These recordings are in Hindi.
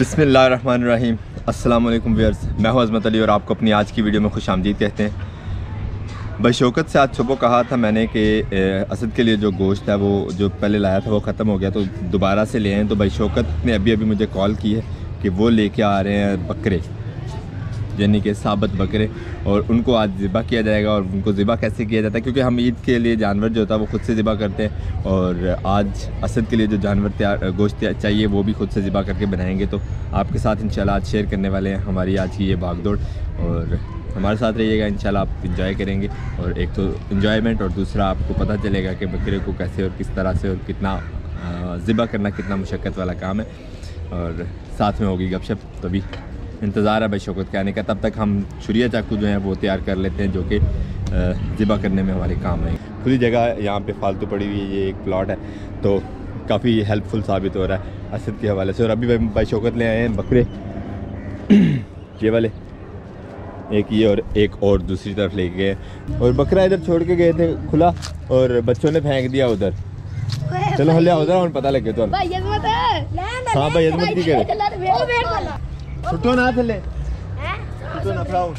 बिस्मिल्लाहिर्रहमानिर्रहीम। अस्सलाम वालेकुम व्यूअर्स, मैं हूं अज़मत अली और आपको अपनी आज की वीडियो में खुश आमदीद कहते हैं। भाई शौकत से आज सुबह कहा था मैंने कि असद के लिए जो गोश्त है वो जो पहले लाया था वो ख़त्म हो गया तो दोबारा से ले आएँ। तो भाई शौकत ने अभी मुझे कॉल की है कि वो लेके आ रहे हैं बकरे, यानी कि साबित बकरे, और उनको आज ज़िबा किया जाएगा। और उनको ज़िबा कैसे किया जाता है, क्योंकि हम ईद के लिए जानवर जो होता है वो ख़ुद से ज़िबा करते हैं, और आज असद के लिए जो जानवर गोश्त चाहिए वो भी ख़ुद से ज़िबा करके बनाएंगे। तो आपके साथ इंशाल्लाह आज शेयर करने वाले हैं हमारी आज की ये भागदौड़, और हमारे साथ रहिएगा, इंशाल्लाह आप इंजॉय करेंगे। और एक तो इंजॉयमेंट और दूसरा आपको पता चलेगा कि बकरे को कैसे और किस तरह से और कितना ज़िबा करना कितना मुशक्क़त वाला काम है, और साथ में होगी गपशप। तभी इंतज़ार है भाई शौकत के आने का, तब तक हम छुरिया चाकू जो हैं वो तैयार कर लेते हैं जो कि ज़िबा करने में हमारे काम है। खुली जगह यहाँ पे फालतू पड़ी हुई है, ये एक प्लॉट है तो काफ़ी हेल्पफुल साबित हो रहा है असद के हवाले से। और अभी भाई शौकत ले आए हैं बकरे ये वाले, एक ये और एक और दूसरी तरफ ले गए, और बकरा इधर छोड़ के गए थे खुला और बच्चों ने फेंक दिया उधर। चलो हल्ले उधर और पता लगे तो। हाँ भाई अजमत की करे छुट्टो ना थले छुट्टो ना फ्राउन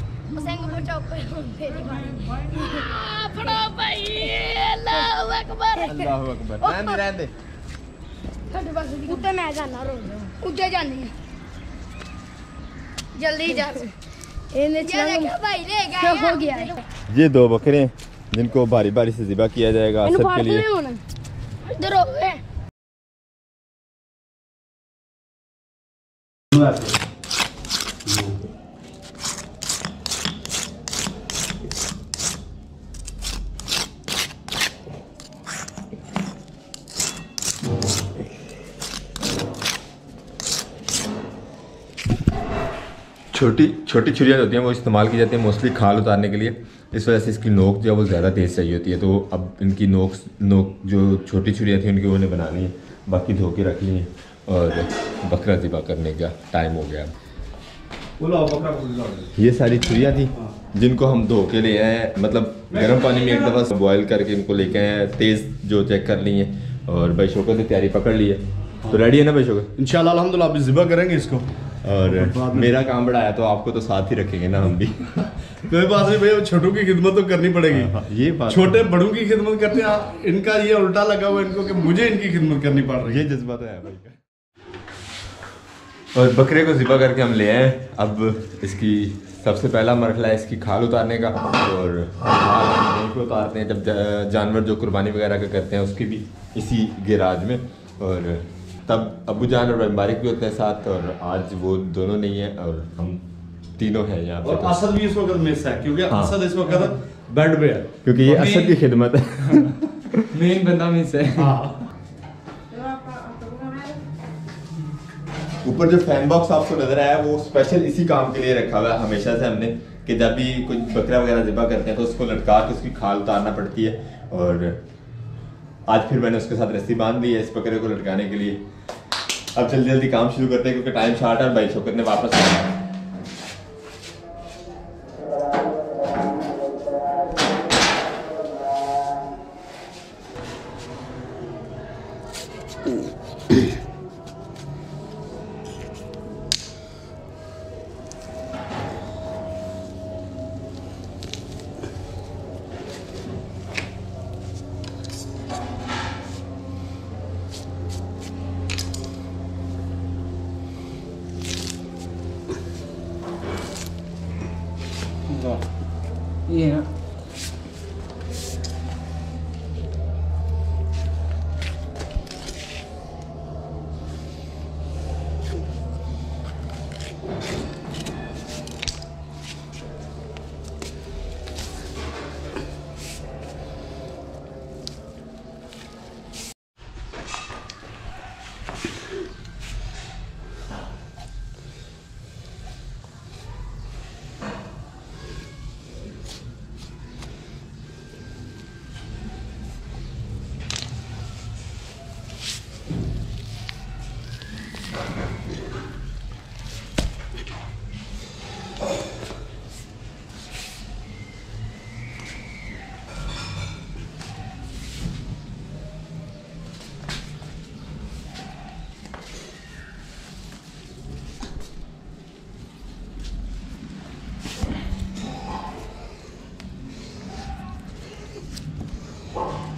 फड़ो भाई, अल्लाहू अकबर, अल्लाहू अकबर। रहने दे थोड़े पास उठे, मैं जाना रो उठे जानी है जल्दी जा। इन्हें चला भाई ले गया हो गया है। ये दो बकरे हैं जिनको बारी बारी से ज़िबा किया जाएगा असद के लिए। इधर हो गए छोटी छोटी छुरियाँ होती हैं वो इस्तेमाल की जाती हैं मोस्टली खाल उतारने के लिए, इस वजह से इसकी नोक जो है वो ज़्यादा तेज़ चाहिए होती है। तो अब इनकी नोक जो छोटी छुरियाँ थी उनकी उन्हें बनानी है, बाकी धो के रख ली हैं और बकरा ज़िबा करने का टाइम हो गया। ये सारी छुरियाँ थी जिनको हम धो के ले आए, मतलब गर्म पानी में एक दफ़ा बॉयल करके इनको लेके आए, तेज़ जो चेक कर ली है। और भाई शौकत ने तैयारी पकड़ ली है, तो रेडी है ना भाई शौकत? इंशाल्लाह अल्हम्दुलिल्लाह अभी ज़िबा करेंगे इसको। और मेरा काम बड़ा है तो आपको तो साथ ही रखेंगे ना हम भी। कोई बात नहीं भाई, छोटों की खिदमत तो करनी पड़ेगी। ये बात छोटे बड़ों की खिदमत करते हैं, इनका ये उल्टा लगा हुआ इनको कि मुझे इनकी खिदमत करनी पड़ रही है। ये जज्बा तो है भाई का। और बकरे को ज़िबा करके हम ले आए। अब इसकी सबसे पहला मरहला है इसकी खाल उतारने का, और खाल हम यहीं पे उतारते हैं जब जानवर जो कुर्बानी वगैरह का करते हैं उसकी भी इसी गैराज में। और तब अबू जान और मुबारक भी होते हैं साथ, और आज वो दोनों नहीं है और हम तीनों हैं यहाँ पे। और असद भी इस वक्त मिस है क्योंकि असद इस वक्त बेड पे है, क्योंकि ये असद की खिदमत है। मेन बंदा मिस है। ऊपर जो फैन बॉक्स आपको नजर आया वो स्पेशल इसी काम के लिए रखा हुआ है हमेशा से हमने, कि जब भी कुछ बकरा वगैरह ज़िबा करते हैं तो उसको लटका के उसकी खाल उतारना पड़ती है। और आज फिर मैंने उसके साथ रस्सी बांध दी है इस बकरे को लटकाने के लिए। अब जल्दी जल्दी काम शुरू करते हैं क्योंकि टाइम शार्ट है। भाई शौकत ने वापस आना है।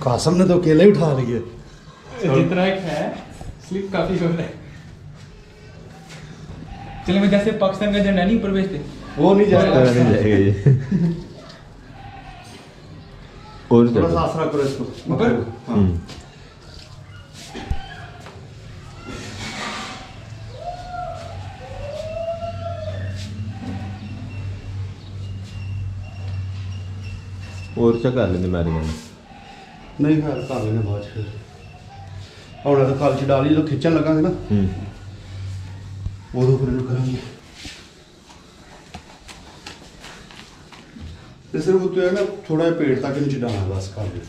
कासम ने तो अकेले उठा रही है। जितना एक है स्लिप काफी कम है। चलो मैं जैसे पाकिस्तान का झंडा नहीं ऊपर भेजते, वो नहीं जाएगा। नहीं जाएगा ये। और थोड़ा सा आसरा करो इसको ऊपर। हाँ। और क्या कर लेंगे मैंने नहीं खैर कर लेने बाद फिर और तो कल च डाली जो खिंचन लगांगे ना वो तो फिर करेंगे। तो सिर्फ वो तो है ना थोड़ा पेड़ तक नीचे डालना बस कर दे।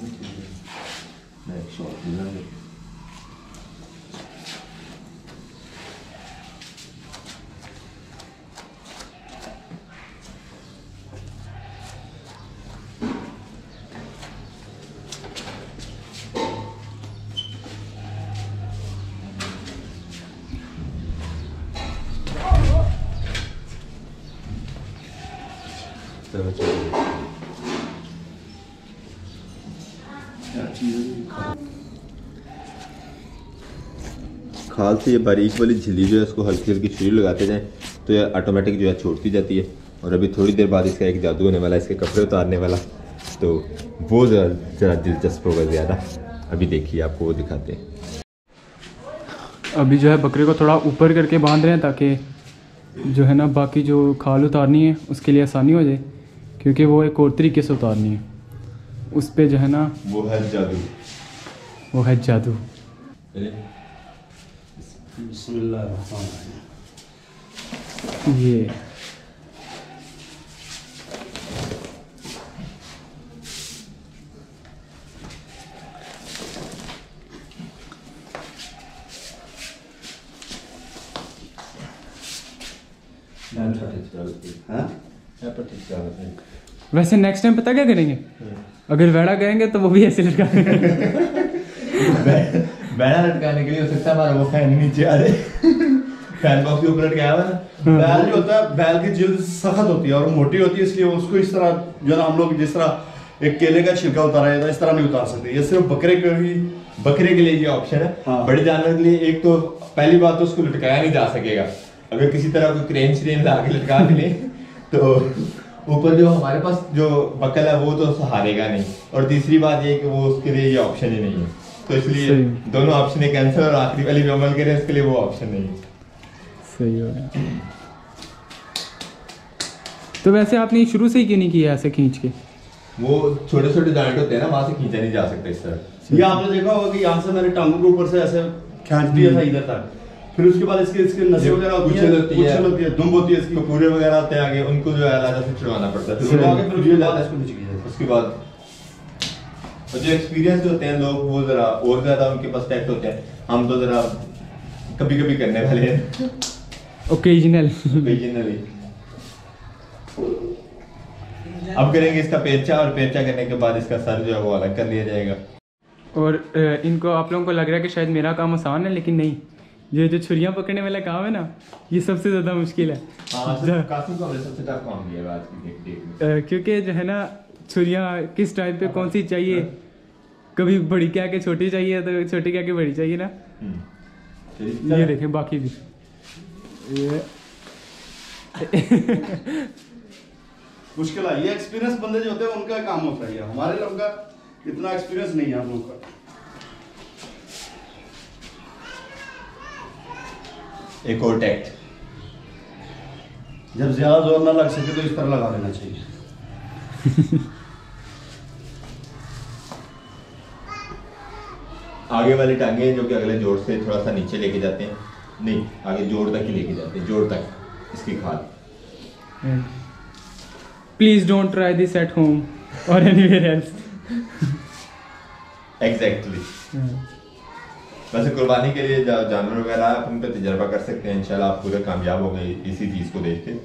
खाल से ये बारीक वाली झिल्ली जो है उसको हल्की हल्की सुई लगाते जाएं तो ये ऑटोमेटिक जो है छोड़ती जाती है। और अभी थोड़ी देर बाद इसका एक जादू होने वाला है, इसके कपड़े उतारने वाला, तो वो ज़रा दिलचस्प होगा ज़्यादा। अभी देखिए आपको वो दिखाते हैं। अभी जो है बकरे को थोड़ा ऊपर करके बांध रहे हैं ताकि जो है ना बाकी जो खाल उतारनी है उसके लिए आसानी हो जाए, क्योंकि वो एक और तरीके से उतारनी है। उस पे जो है ना वो है जादू, वो है जादू। ये वैसे नेक्स्ट टाइम पता क्या करेंगे, अगर वेड़ा कहेंगे तो वो भी ऐसे लटका बैना लटकाने के लिए हो सकता है हमारा वो फैन नीचे आ जाए। फैन बॉक्स के ऊपर लटकाया हुआ ना। बैल जो होता है, बैल की जिल्द सख्त होती है और मोटी होती है, इसलिए उसको इस तरह जो ना हम लोग जिस तरह एक केले का छिलका उतारा जाता है इस तरह नहीं उतार सकते। ये सिर्फ बकरे के लिए ये ऑप्शन है। हाँ। बड़े जानवर के लिए एक तो पहली बात तो उसको लटकाया नहीं जा सकेगा। अगर किसी तरह कोई क्रेन श्रेन ला के लटका के ले तो ऊपर जो हमारे पास जो बकल है वो तो सहारेगा नहीं। और तीसरी बात ये कि वो उसके लिए ये ऑप्शन ही नहीं है, तो इसलिए दोनों ऑप्शन कैंसिल और आखिरी वाली जो अमल करें इसके लिए वो ऑप्शन नहीं है। सही हो गया। तो वैसे आपने शुरू से ही क्यों नहीं किया ऐसे खींच के? वो छोटे छोटे जॉइंट होते हैं ना, वहां से खींचा नहीं जा सकता इस तरह। ये आपने देखा होगा कि यहाँ से मैंने टांगों के ऊपर से ऐसे खींच दिया था इधर तक, फिर उसके बाद इसके नसें वगैरह होती है, दुम होती है इसकी, पूरे वगैरह आते हैं आगे, उनको जो है अलग से छुड़वाना पड़ता है। फिर वो आगे फिर इसको नीचे किया जाता है। उसके बाद और जो एक्सपीरियंस होते हैं लोग वो जरा और ज्यादा उनके पास टैक्ट होते हैं। हम तो जरा कभी कभी करने वाले हैं, ओकेजनली। अब करेंगे इसका पेचा, और पेचा करने के बाद इसका सर जो है वो अलग कर लिया जाएगा। और इनको आप लोगों को लग रहा है कि शायद मेरा काम आसान है, लेकिन नहीं, ये जो छुरियां पकड़ने वाला काम है ना, ये सबसे ज़्यादा मुश्किल है। काफी को हमने सबसे टफ काम दिया है आज की डेट। क्योंकि जो है ना छुरियां किस टाइप पे कौन सी चाहिए, कभी बड़ी क्या के छोटी चाहिए तो छोटी क्या के बड़ी चाहिए ना। ये देखें बाकी भी ये मुश्किल है। ये एक्सपीरियंस बंदे जो होते हैं उनका काम होता है, हमारे लोगों का इतना एक्सपीरियंस नहीं है हम लोग का। एक और टैक्ट, जब ज्यादा जोर ना लग सके तो इस तरह लगा देना चाहिए। आगे वाली टांगे जो कि अगले जोड़ से थोड़ा सा नीचे लेके जाते हैं, नहीं आगे जोड़ तक ही लेके जाते हैं, जोड़ तक इसकी खाल। Please don't try this at home और एनीवेयर एल्स। एग्जैक्टली। वैसे कुर्बानी के लिए जानवर वगैरह आप उन पर तजर्बा कर सकते हैं, इंशाल्लाह आप पूरे कामयाब हो गए इसी चीज को देख के।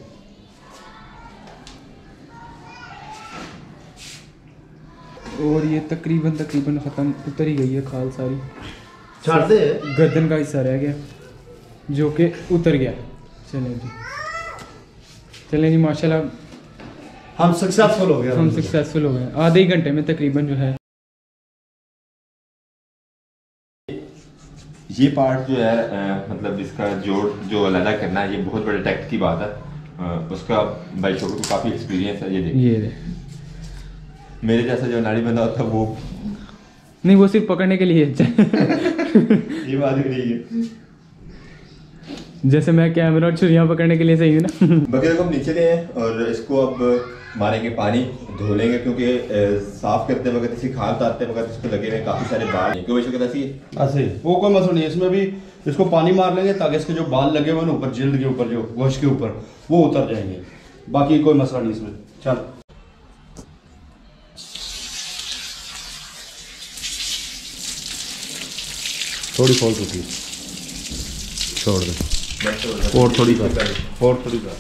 और ये तकरीबन ख़त्म, उतर ही गई है खाल सारी, छोड़ दे, गर्दन का हिस्सा रह गया जो कि उतर गया। चलें जी माशाल्लाह हम सक्सेसफुल हो गए। हम सक्सेसफुल हो गए आधे ही घंटे में तकरीबन जो है। ये पार्ट जो है मतलब इसका जोड़ जो अलग करना है, ये बहुत बड़े टैक्ट की बात है। उसका भाई शोको को काफ़ी एक्सपीरियंस है। ये देखिए मेरे जैसा जो नाड़ी बंदा होता है वो नहीं, वो सिर्फ पकड़ने के लिए ये बात भी नहीं है। जैसे मैं कैमरा और छुरियाँ पकड़ने के लिए सही हूँ ना। बकरे को हम नीचे ले आए और इसको अब मारेंगे, पानी धो लेंगे क्योंकि साफ करते वक्त इसी खाल उतारते वक्त इसको लगे हुए काफ़ी सारे बाल। क्यों वैसे ऐसी ऐसे वो कोई मसला नहीं है, इसमें भी इसको पानी मार लेंगे ताकि इसके जो बाल लगे हुए ना ऊपर जिल्द के ऊपर जो गोश्त के ऊपर वो उतर जाएंगे। बाकी कोई मसला नहीं इसमें। चल थोड़ी खोल चुकी छोड़ दे और थोड़ी कर और थोड़ी कर।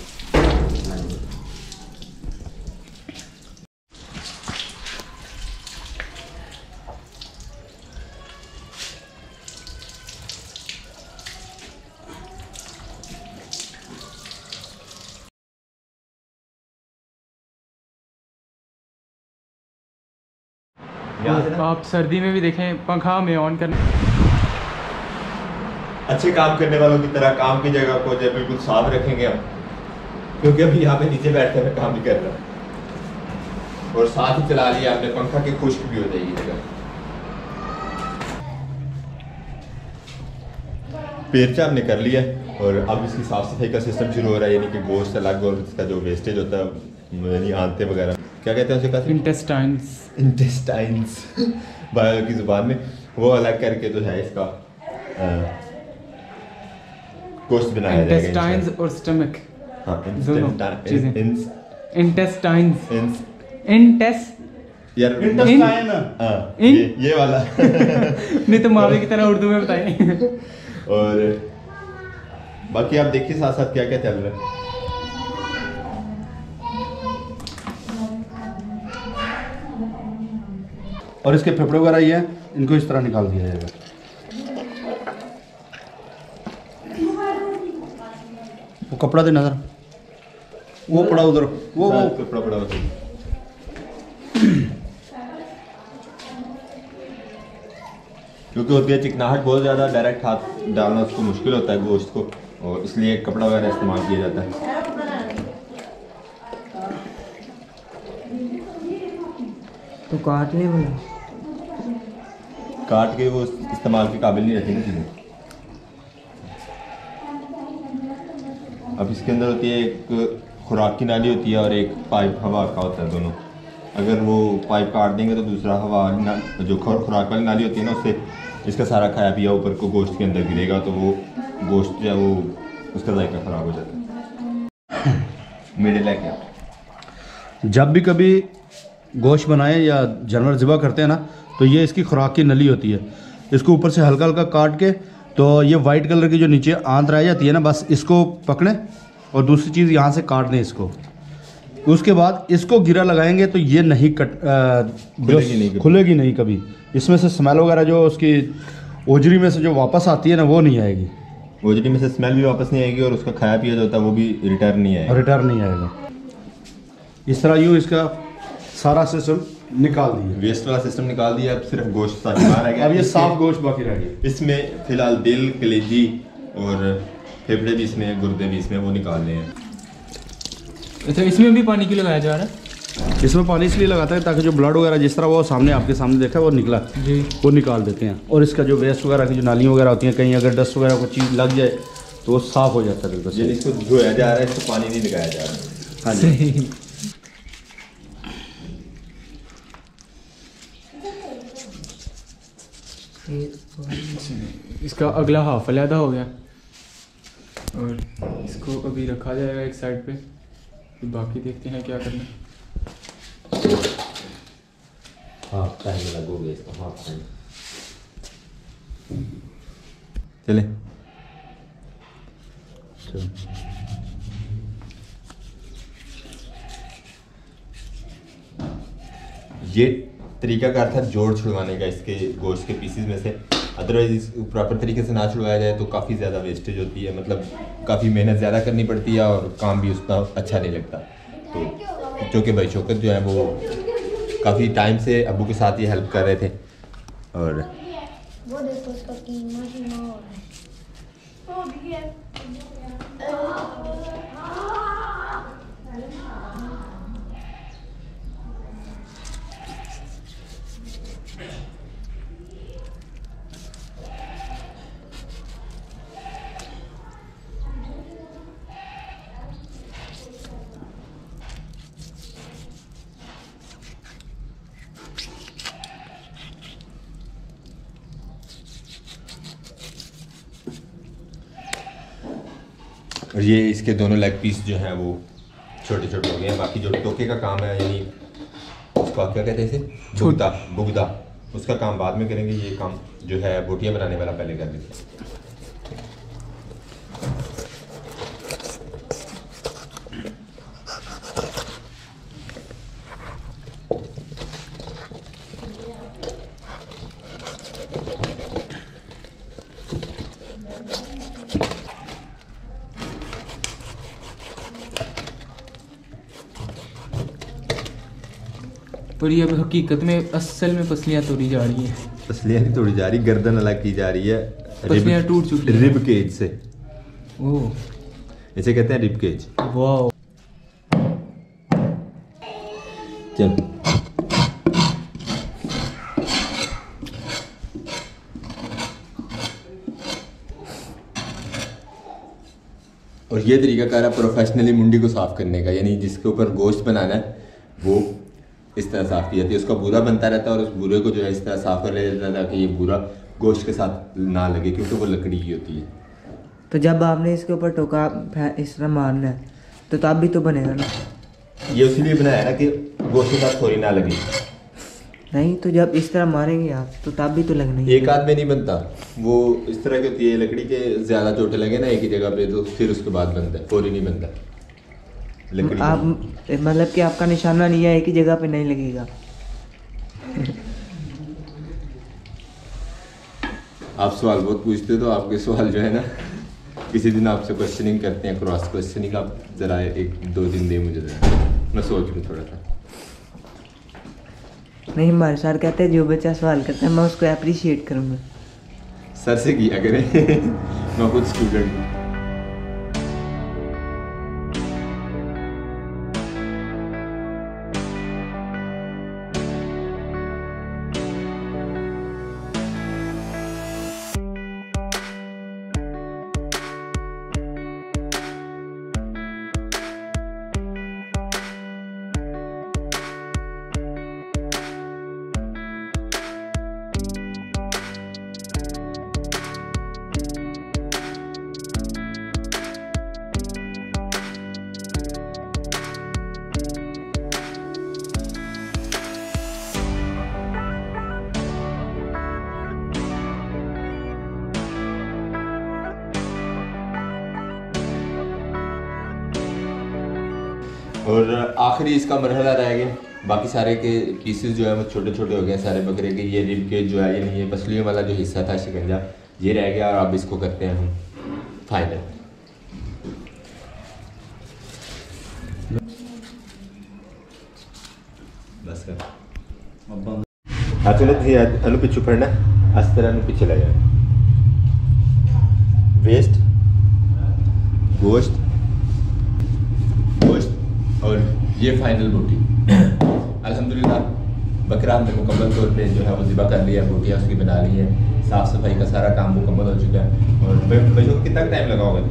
आप सर्दी में भी देखें पंखा में ऑन करना। अच्छे काम करने वालों की तरह काम की जगह को जो बिल्कुल साफ रखेंगे हम, क्योंकि अभी यहाँ पे नीचे बैठकर मैं काम भी कर रहा हूँ और साथ ही चला लिया आपने पंखा की खुश्क भी हो जाएगी जगह। पेरचा हमने कर लिया और अब इसकी साफ सफाई का सिस्टम शुरू हो रहा है, यानी कि गोश्त अलग और इसका जो वेस्टेज होता है यानी आंते वगैरह क्या कहते हैं उसे, इंटेस्टाइन्स बायो की जुबान में, वो अलग करके जो है इसका गोश्त बनाया जाएगा। इंटेस्टाइन्स और स्टमक, हाँ, दोनों चीजें। इंटेस्टाइन्स यार इंटेस्टाइन हाँ, ये वाला नहीं तो मावी की तरह उर्दू में बताएं। और बाकी आप देखिए साथ साथ क्या क्या चल रहा है। और इसके फेफड़े वगैरह ये हैं, इनको इस तरह निकाल दिया जाएगा। वो कपड़ा दे नजर, वो पड़ा उधर, वो कपड़ा पड़ा होता है। क्योंकि होती है चिकनाहट बहुत ज़्यादा, डायरेक्ट हाथ डालना उसको मुश्किल होता है गोश्त को, और इसलिए कपड़ा वगैरह इस्तेमाल किया जाता है। तो काटने वाला काट के वो इस्तेमाल के काबिल नहीं रहती ना चीज़ें। अब इसके अंदर होती है एक खुराक की नाली होती है और एक पाइप हवा का होता है, दोनों। अगर वो पाइप काट देंगे तो दूसरा हवा जो खुराक वाली नाली होती है ना, उससे इसका सारा खाया पिया ऊपर को गोश्त के अंदर गिरेगा, तो वो गोश्त जो है वो उसका जायका ख़राब हो जाता है। मिडिल है क्या, जब भी कभी गोश्त बनाए या जानवर ज़िबा करते हैं ना, तो ये इसकी खुराक की नली होती है। इसको ऊपर से हल्का हल्का काट के, तो ये वाइट कलर की जो नीचे आंत रह जाती है ना, बस इसको पकड़ें और दूसरी चीज़ यहाँ से काट दें इसको। उसके बाद इसको गिरा लगाएंगे तो ये नहीं खुलेगी नहीं कभी। इसमें से स्मेल वगैरह जो उसकी ओजरी में से जो वापस आती है ना, वो नहीं आएगी। ओजरी में से स्मेल भी वापस नहीं आएगी और उसका खाया पिया जो होता है वो भी रिटर्न नहीं आएगा। इस तरह यूँ इसका सारा सिस्टम निकाल दिया, वेस्ट वाला सिस्टम निकाल दिया। अब सिर्फ गोश्त साथ बाहर आ गया। अब ये साफ गोश्त बाकी रह गया। इसमें फिलहाल दिल, कलेजी और फेफड़े भी इसमें, गुर्दे भी इसमें, वो निकालने हैं। अच्छा, इसमें भी पानी क्यों लगाया जा रहा है? इसमें पानी इसलिए लगाता है ताकि जो ब्लड वगैरह जिस तरह वो सामने आपके सामने देखा वो निकला जी, वो निकाल देते हैं। और इसका जो वेस्ट वगैरह की जो नालियाँ वगैरह होती हैं, कहीं अगर डस्ट वगैरह कोई चीज़ लग जाए तो वो साफ़ हो जाता है बिल्कुल। इसको धोया जा रहा है, इसको पानी नहीं लगाया जा रहा। हाँ जी। इसका अगला हाफ अलहदा हो गया और इसको अभी रखा जाएगा एक साइड पे, तो बाकी देखते हैं क्या करना है। हाफ टाइम लगोगे इसको, हाफ टाइम। चले ये तरीकाकार था जोड़ छुड़वाने का इसके गोश्त के पीसीज में से। अदरवाइज प्रॉपर तरीके से ना छुड़वाया जाए तो काफ़ी ज़्यादा वेस्टेज होती है, मतलब काफ़ी मेहनत ज़्यादा करनी पड़ती है और काम भी उतना अच्छा नहीं लगता। तो चूँकि भाई शौकत जो है वो काफ़ी टाइम से अब्बू के साथ ही हेल्प कर रहे थे और वो देखो उसका कीमा शीमा हो रहा है। हो भी है। और ये इसके दोनों लेग पीस जो हैं वो छोटे छोटे हो गए हैं। बाकी जो टोके का काम है, यानी उसको आप क्या कहते हैं, इसे बुगदा, बुगदा, उसका काम बाद में करेंगे। ये काम जो है बोटियाँ बनाने वाला पहले कर देते हैं। पर ये अब हकीकत में असल में पसलियाँ तोड़ी जा रही हैं। पसलियाँ नहीं तोड़ी जा रही, गर्दन अलग की जा रही है। पसलियाँ टूट चुकी हैं। रिब केज से, ओह इसे कहते हैं रिब केज। वाह। चल और ये तरीका कार है प्रोफेशनली मुंडी को साफ करने का, यानी जिसके ऊपर गोश्त बनाना है वो इस तरह साफ की जाती है। उसका बूरा बनता रहता है और उस बूरे को जो है इस तरह साफ कर लिया जाता है ताकि ये बूरा गोश्त के साथ ना लगे, क्योंकि वो लकड़ी की होती है। तो जब आपने इसके ऊपर टोका इस तरह मारना है तो तब भी तो बनेगा ना। ये उसलिए बनाया है ना कि गोश्त के साथ थोड़ी ना लगे। नहीं तो जब इस तरह मारेंगे आप तो तब भी तो लगना ही है। एक आध में नहीं बनता, वो इस तरह की होती है, लकड़ी के ज़्यादा चोटें लगे ना एक ही जगह पे तो फिर उसके बाद बनता है, फौरी नहीं बनता लकड़ी। आप मतलब कि आपका निशाना नहीं है, एक ही जगह पे नहीं लगेगा। आप सवाल बहुत पूछते हो, तो आपके सवाल जो है ना किसी दिन आपसे क्वेश्चनिंग करते हैं, क्रॉस क्वेश्चनिंग। आप ज़रा 1-2 दिन दे मुझे ज़रा, मैं सोच लूँ थोड़ा सा। नहीं, हमारे सर कहते हैं जो बच्चा सवाल करता है मैं उसको अप्रिशिएट करूँगा। सर से किया करें मैं खुद स्टूडेंट हूँ। और आखिरी इसका मरहला रह गया, बाकी सारे के पीसेस जो है वो छोटे छोटे हो गए सारे बकरे के। ये रिब के जो है, यानी ये पसलियों वाला जो हिस्सा था शिकंजा, ये रह गया। और अब इसको करते हैं हम फाइनल। बस कर अनु पिछू पड़ना, इस तरह अनु पीछे ले जाए। वेस्ट गोश्त और ये फाइनल बोटी। अल्हम्दुलिल्लाह बकरा हमने मुकम्मल तौर पे जो है वो ज़िबा कर लिया, बोटियाँ उसकी बना ली है, साफ़ सफाई का सारा काम मुकम्मल हो चुका है। और बच्चों को कितना टाइम लगा होगा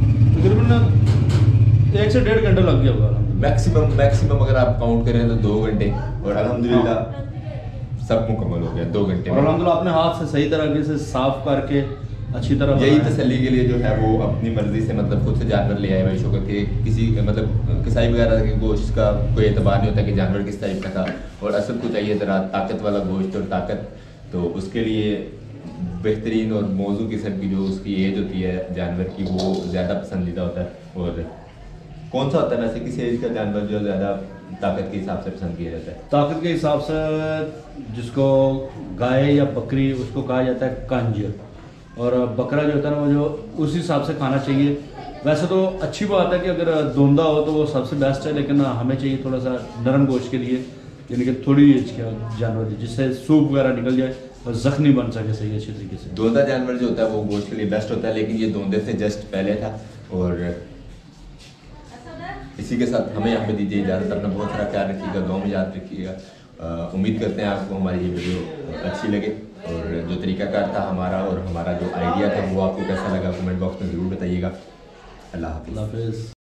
तकरीबन 1 से 1.5 घंटा लग गया होगा मैक्सिमम अगर आप काउंट करें तो 2 घंटे। और अल्हम्दुलिल्लाह सब मुकम्मल हो गया 2 घंटे में। और अल्हम्दुलिल्लाह अपने हाथ से सही तरीके से साफ करके अच्छी तरह यही तसल्ली के लिए जो है वो अपनी मर्जी से मतलब खुद से जानवर ले आए भाई शौकत के। किसी मतलब कसाई वगैरह के गोश्त का कोई एतबार नहीं होता कि जानवर किस टाइप का था। और असल को चाहिए ज़रा ताकत वाला गोश्त और ताकत, तो उसके लिए बेहतरीन और मौजू किस्म की जो उसकी एज होती है जानवर की वो ज़्यादा पसंदीदा होता है। और कौन सा होता है वैसे किसी एज का जानवर जो ज़्यादा ताकत के हिसाब से पसंद किया जाता है? ताकत के हिसाब से जिसको गाय या बकरी उसको कहा जाता है कंज, और बकरा जो होता है ना वो जो उस हिसाब से खाना चाहिए। वैसे तो अच्छी बात है कि अगर दोंदा हो तो वो सबसे बेस्ट है, लेकिन हमें चाहिए थोड़ा सा नरम गोश्त के लिए, यानी कि थोड़ी एज का जानवर जिससे सूप वगैरह निकल जाए और जख्म नहीं बन सके सही अच्छी तरीके से। दोंदा जानवर जो होता है वो गोश्त के लिए बेस्ट होता है, लेकिन ये दोंदे से जस्ट पहले था। और इसी के साथ हमें यहाँ पे दीजिए इजाज़त। अपना बहुत सारा ख्याल रखिएगा, दुआ में याद रखिएगा। उम्मीद करते हैं आपको हमारी ये वीडियो अच्छी लगे, और जो तरीकाकार था हमारा और हमारा जो आइडिया था वो आपको कैसा लगा कमेंट बॉक्स में ज़रूर बताइएगा। अल्लाह हाफ़िज़। अल्लाह हाफ़िज़।